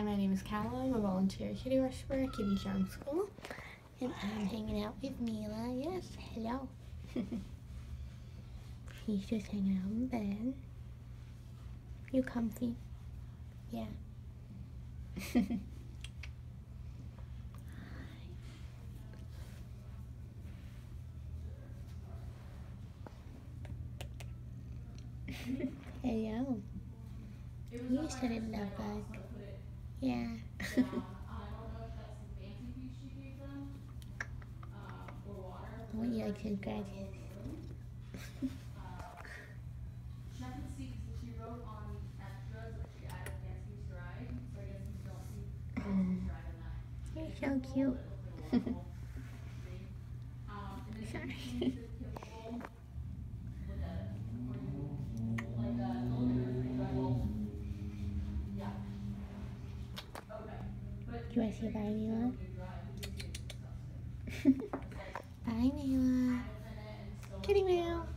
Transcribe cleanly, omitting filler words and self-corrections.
Hi, my name is Calla. I'm a volunteer kitty whisperer at Kitty Charm School. And I'm hanging out with Mila. Yes, hello. She's just hanging out in bed. You comfy? Yeah. Hello. You said it looked like. Yeah. What you like to scratches? You're so cute. Sorry. Do you want to say bye, Mila? Bye, Mila. Kitty Mail.